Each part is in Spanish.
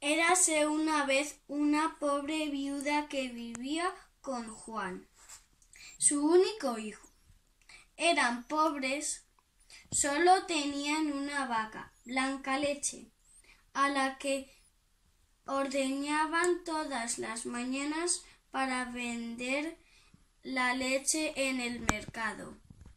Érase una vez una pobre viuda que vivía con Juan, su único hijo. Eran pobres, solo tenían una vaca, Blancaleche, a la que ordeñaban todas las mañanas para vender la leche en el mercado.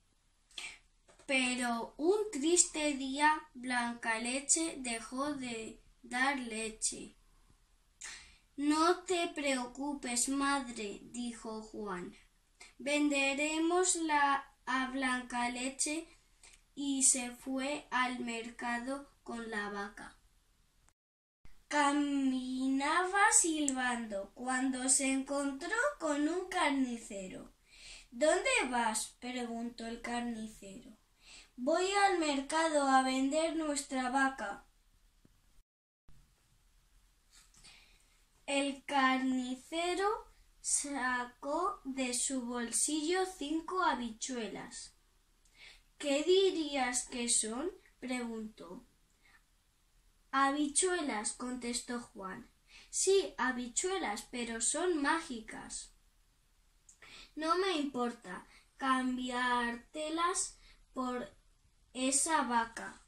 Pero un triste día Blancaleche dejó de dar leche. «No te preocupes, madre», dijo Juan. «Venderemos a Blancaleche», y se fue al mercado con la vaca. Caminaba silbando cuando se encontró con un carnicero. «¿Dónde vas?», preguntó el carnicero. «Voy al mercado a vender nuestra vaca». El carnicero sacó de su bolsillo 5 habichuelas. «¿Qué dirías que son?», preguntó. «Habichuelas», contestó Juan. «Sí, habichuelas, pero son mágicas». «No me importa cambiártelas por esa vaca».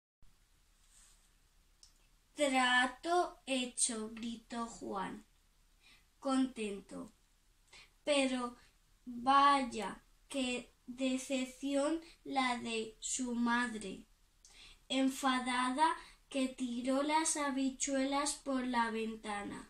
«Trato hecho», gritó Juan, contento. Pero vaya, qué decepción la de su madre, enfadada, que tiró las habichuelas por la ventana.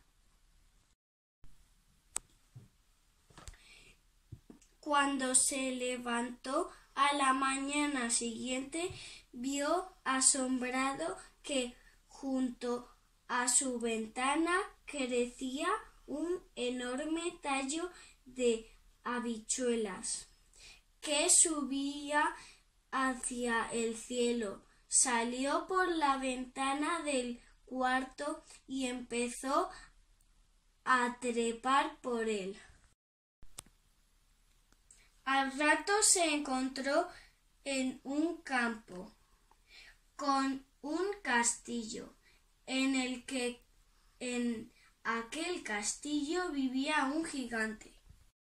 Cuando se levantó a la mañana siguiente, vio asombrado que junto a su ventana crecía un enorme tallo de habichuelas que subía hacia el cielo. Salió por la ventana del cuarto y empezó a trepar por él. Al rato se encontró en un campo con un castillo, en aquel castillo vivía un gigante.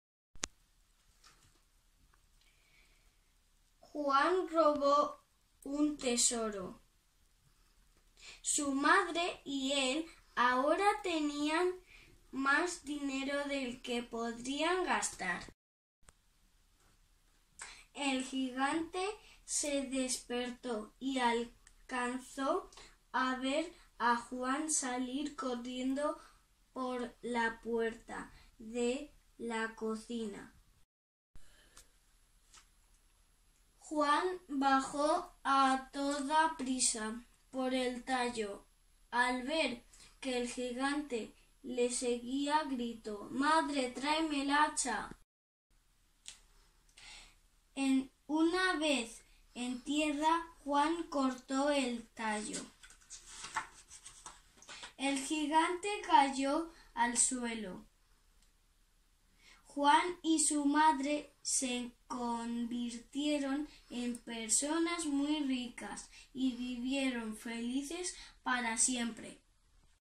Juan robó un tesoro. Su madre y él ahora tenían más dinero del que podrían gastar. El gigante se despertó y alcanzó a ver a Juan salir corriendo por la puerta de la cocina. Juan bajó a toda prisa por el tallo. Al ver que el gigante le seguía, gritó: «¡Madre, tráeme el hacha!». Una vez en tierra, Juan cortó el tallo. El gigante cayó al suelo. Juan y su madre se convirtieron en personas muy ricas y vivieron felices para siempre.